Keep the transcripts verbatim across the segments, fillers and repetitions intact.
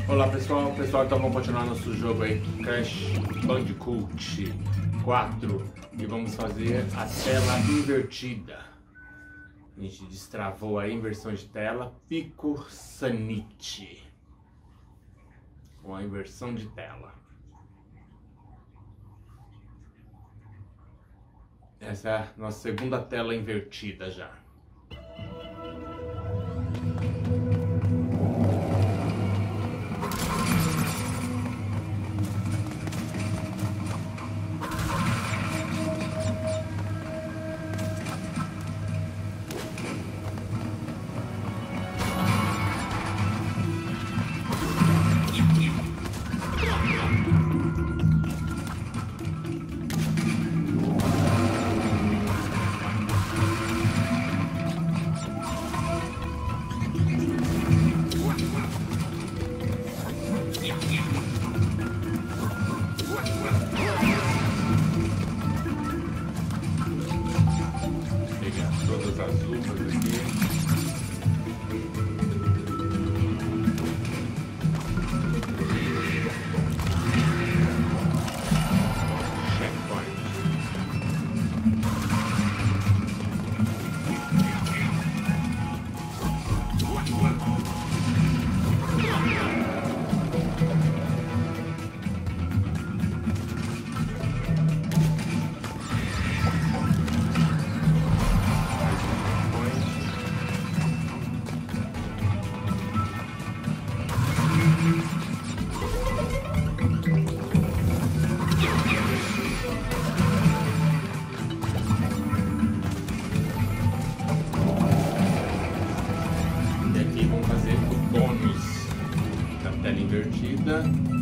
Olá pessoal, pessoal, então vamos continuar nosso jogo aí, Crash Bandicoot quatro, e vamos fazer a tela invertida. A gente destravou a inversão de tela, Pico Sanity, com a inversão de tela. Essa é a nossa segunda tela invertida já. Todas as luvas aqui. Checkpoint. Tela invertida.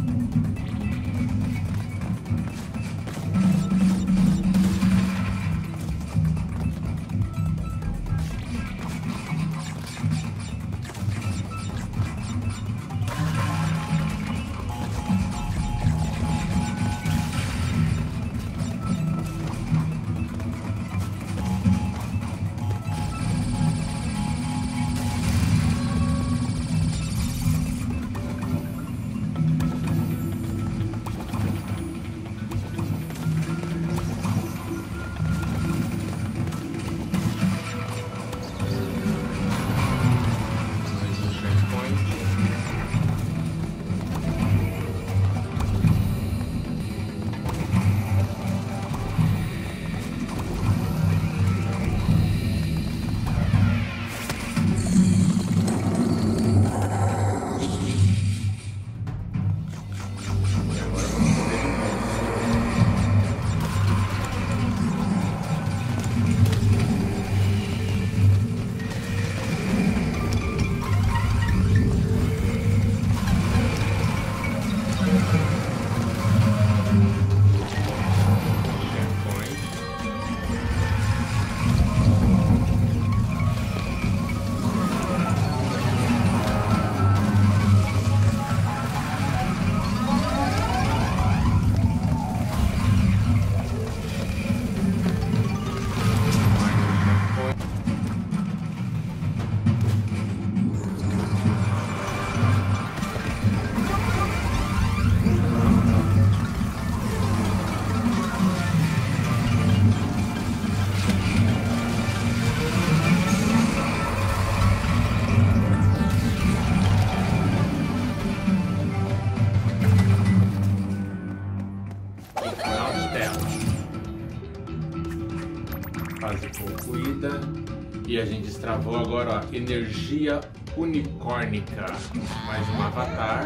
Fase concluída. E a gente destravou agora, ó, energia unicórnica. Mais um avatar.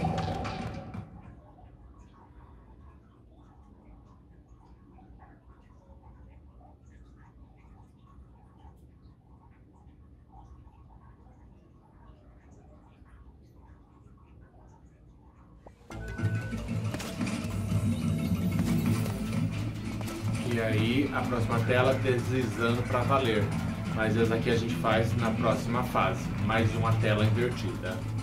E aí a próxima tela deslizando para valer. Mas essa aqui a gente faz na próxima fase. Mais uma tela invertida.